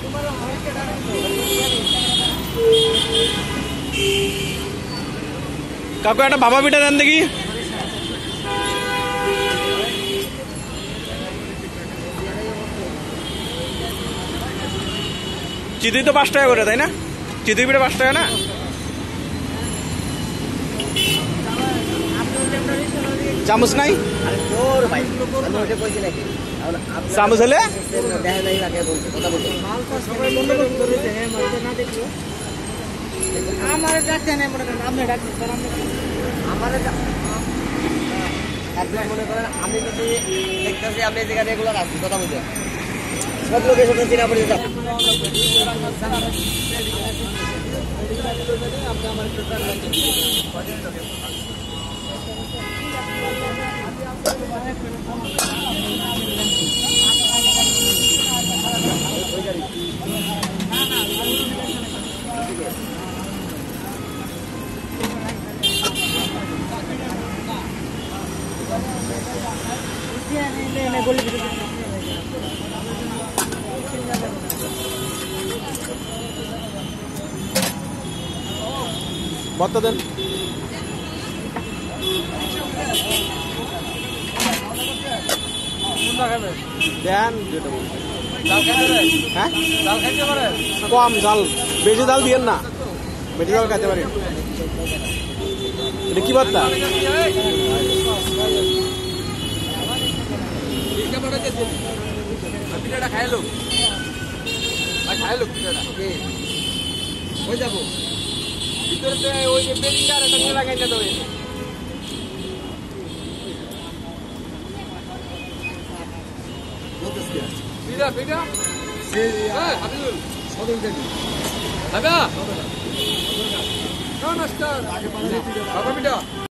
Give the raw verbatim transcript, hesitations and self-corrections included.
কাকু একটা বাবা পিঠা দেন দেখি। চিতই তো পাঁচ টাকা করে, তাই না? চিতই পিঠা পাঁচ টাকা না? চামচ নাই? চামচ হলে আমার ডাকতে নেই মনে করেন, আপনি ডাকছেন আমার একদম মনে করেন আমি যদি দেখতেছি আপনি জায়গা রেগুলার আসছি কথা বুঝে সব লোকের সাথে চিনা পড়ে যাব। ভর্তা দেন। দেন হ্যাঁ কম জাল, বেশি জাল দিয়েন না, বেশি জাল খাইতে পারি। এটা কি ভর্তা? পিঠাটা খাইলো খাইলো পিঠাটা হয়ে যাবো ভিতরে ওই যে পেটিটা আর একটা লাগাই না দেবে পিঠা পিঠা হাবিবুল সদর দেখি দাদা নমস্কার বাবা পিঠা